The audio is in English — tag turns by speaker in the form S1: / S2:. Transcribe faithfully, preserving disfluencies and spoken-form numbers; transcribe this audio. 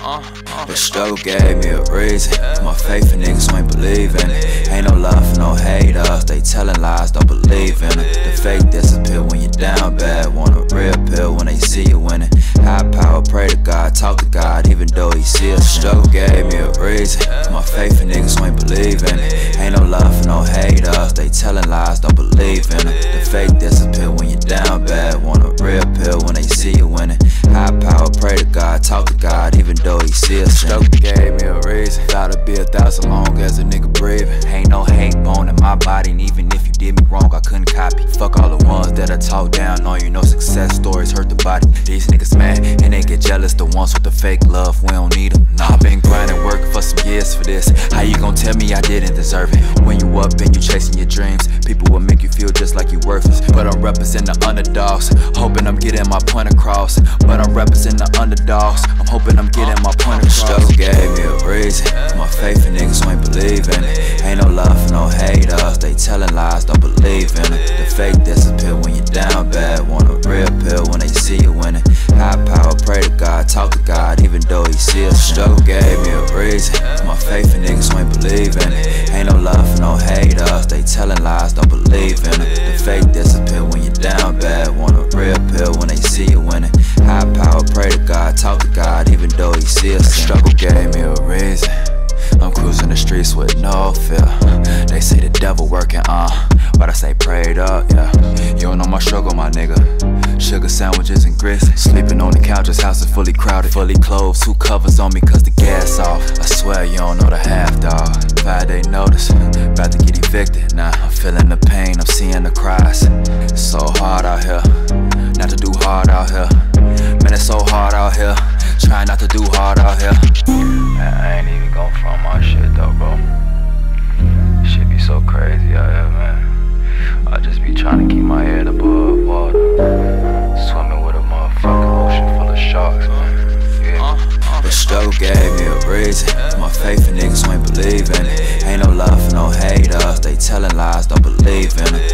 S1: The struggle gave me a reason. My faith in niggas who ain't believing it. Ain't no love for no haters. They telling lies, don't believe in it. The fake disappear when you're down bad. Want a real pill when they see you winning. High power, pray to God, talk to God, even though he see us. Struggle gave me a reason. My faith in niggas who ain't believing it. Ain't no love for no haters. They telling lies, don't believe in it. The fake disappear when you're down bad. Want a real pill when they see you winning. High power, pray to God, talk to God, even though he see us. Struggle gave me a reason. Gotta be a thousand long as a nigga breathing. Ain't no hate bone in my body, and even if you did me wrong, I couldn't copy. Fuck all the ones that I talk down on you. Know success stories hurt the body. These niggas mad and they get jealous. The ones with the fake love, we don't need them. Nah, I been grinding, working for some years for this. How you gon' tell me I didn't deserve it? When you up and you chasing your dreams, people will make you feel just like you worthless. But I'm representing the underdogs, hoping I'm getting my point across. But I'm representing the underdogs, I'm hoping I'm getting my point across. Struggle gave me a reason. My faith in niggas who ain't believing it. Ain't no love for no haters. They telling lies, don't believe in it. The fake disappear when you're down bad. Want a real pill when they see you winning. High power, pray to God, talk to God, even though he see us. Struggle gave me a reason. My faith in niggas who ain't believing it. Ain't no love for no haters. They telling lies, don't believe in it. The fake disappear when you're down bad. Want a real pill when they see you winning. High power, pray to God, talk to God, even though he see us. Struggle gave me a reason. I'm cruising the streets with no fear. They say the devil working, uh but I say prayed up, yeah. You don't know my struggle, my nigga. Sugar sandwiches and grits. Sleeping on the couches, house is fully crowded. Fully clothed, two covers on me cause the gas off. I swear you don't know the half, dog. Five day notice, about to get evicted. Nah, I'm feeling the pain, I'm seeing the cries. It's so hard out here, not to do hard out here. Man, it's so hard out here, trying not to do hard out here. Man, I ain't even gon' front my shit though, bro. Shit be so crazy out here, man. I just be trying to keep my head above water. Swimming with a motherfucking ocean full of sharks, man. Yeah. The struggle gave me a reason. My faith in niggas who ain't believing it. Ain't no love for no haters. They telling lies, don't believe in it.